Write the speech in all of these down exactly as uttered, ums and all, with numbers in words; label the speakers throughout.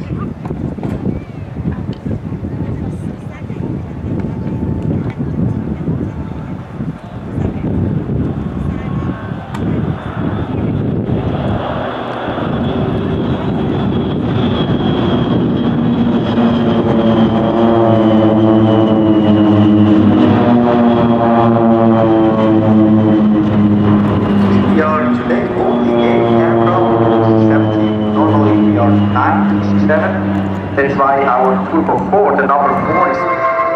Speaker 1: That's why our group of four, the number four is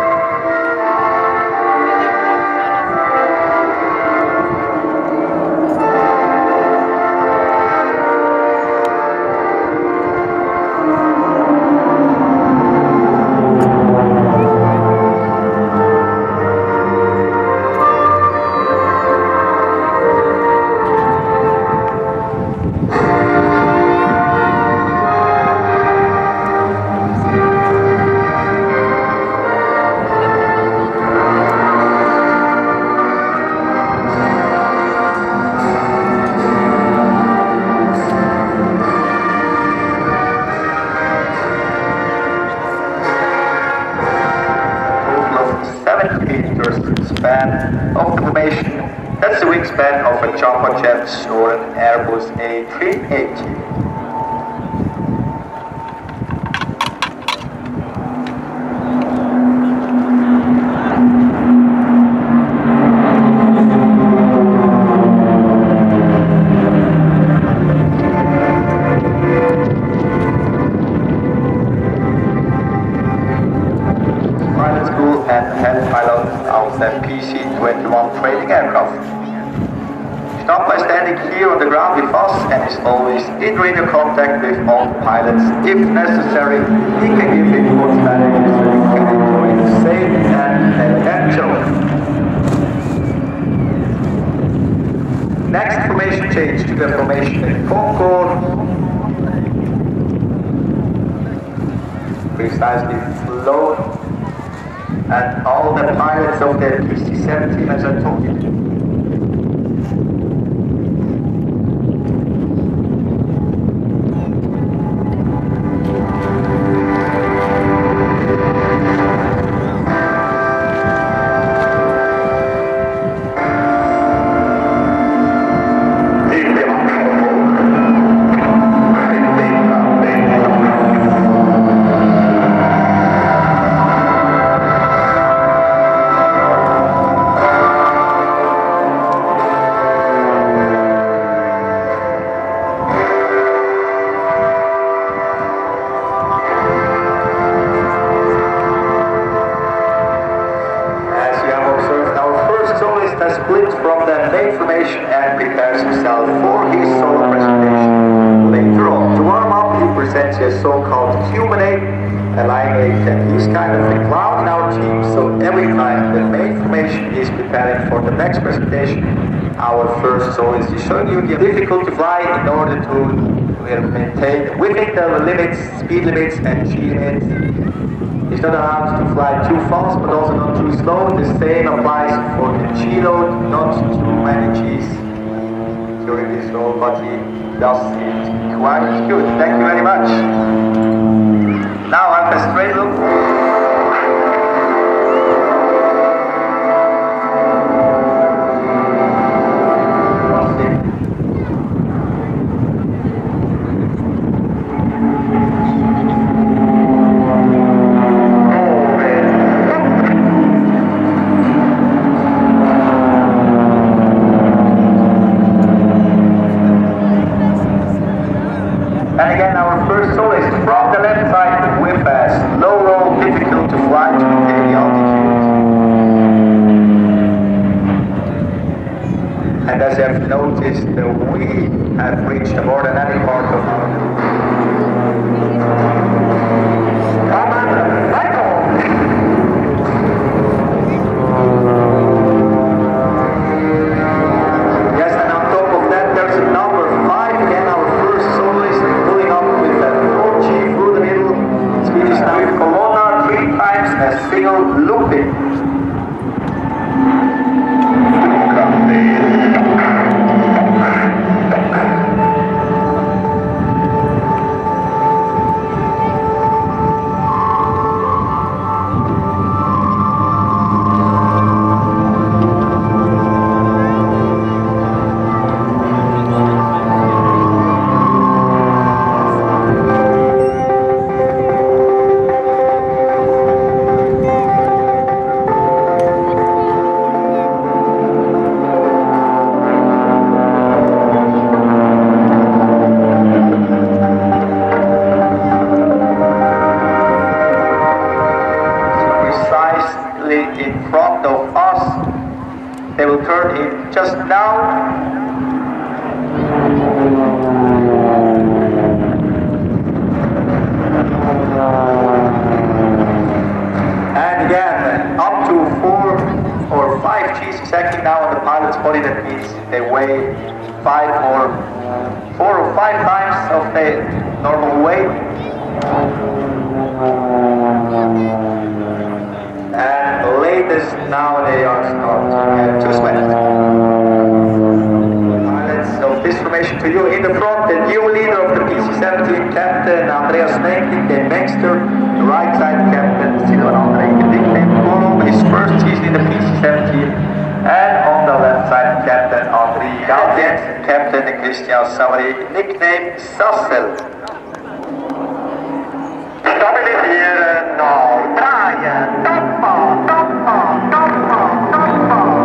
Speaker 1: span of the formation. That's the wingspan of a jumbo jet or an Airbus A three eighty. P C twenty-one training aircraft. Start by standing here on the ground with us and is always in radio contact with all pilots. If necessary, he can give input strategies so you can enjoy the safe and elegant journey. Next formation change to the formation in Concorde. Precisely flown. And all the pilots of the P C seventeen, as I told you. Split from the main formation and prepares himself for his solo presentation later on. To warm up, he presents a so-called Cuminate, a lineage, and he's kind of the clown in our team, so every time the main formation is preparing for the next presentation, our first soloist is showing you the difficulty to fly in order to maintain within the limits, speed limits and G limits. He's not allowed to fly too fast, but also not too slow. The same applies for the G load, not too many G's during this roll, but he does it quite good. Thank you very much. Now I have a straight look. And again, our first soloist from the left side with a slow roll, difficult to fly to maintain the altitude. And as you have noticed, we have reached more than any part of our Commander Michael! Yes, and on top of that, there's a number five, again, our first soloist. Swedish now with Colonna three times a single looping. They will turn in just now. And again, up to four or five G's exactly now on the pilot's body. That means they weigh five or four or five times of their normal weight. And latest now they are starting to sweat. Pilots of this formation to you in the front, the new leader of the P C seventeen, Captain Andreas Menklik, the Mengster, the right side Captain Silvan Andrei, nicknamed Polo, his first season in the P C seventeen, and on the left side Captain Andrei Galdiens, Captain Christian Savary, nicknamed Sassel. Stabilisieren, now, draaien, toppa, toppa, toppa, toppa.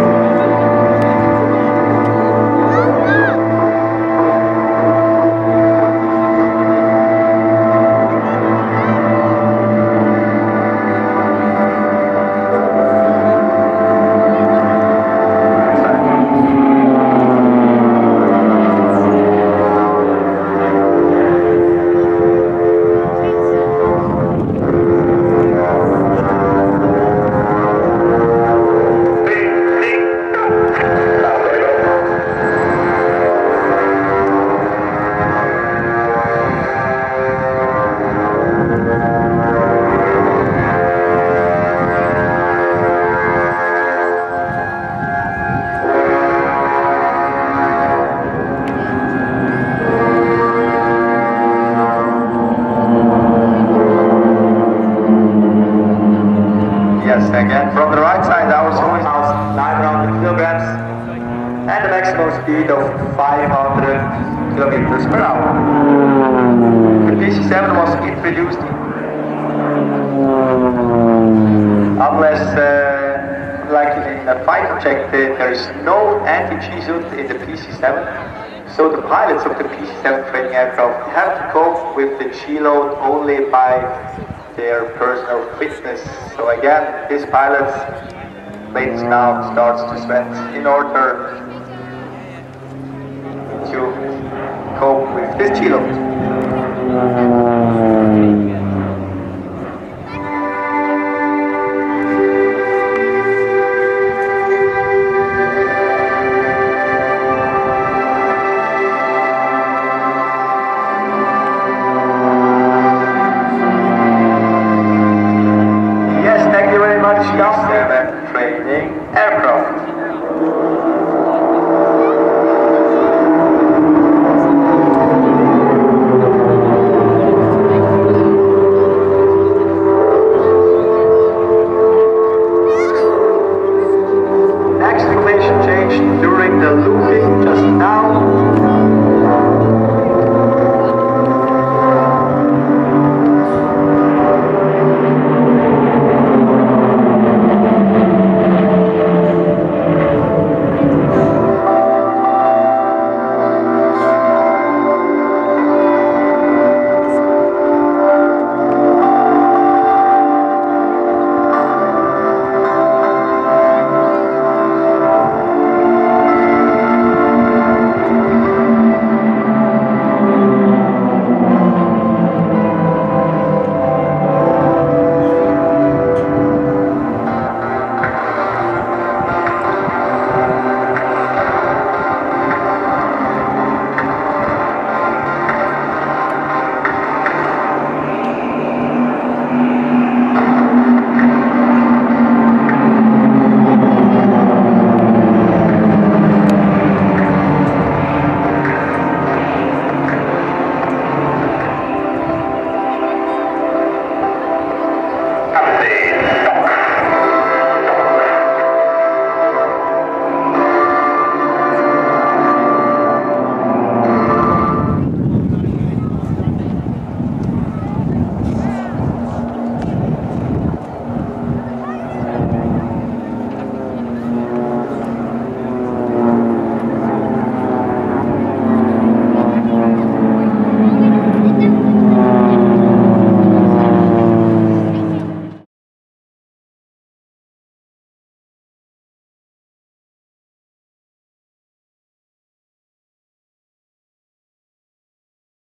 Speaker 1: Again, from the right side, our zone is nine hundred kilograms and a maximum speed of five hundred kilometers per hour. The P C seven was introduced unless, uh, like in a fighter jet, there is no anti-G suit in the P C seven. So the pilots of the P C seven training aircraft have to cope with the G load only by their personal fitness. So again, this pilot latest now starts to sweat in order to cope with this G load.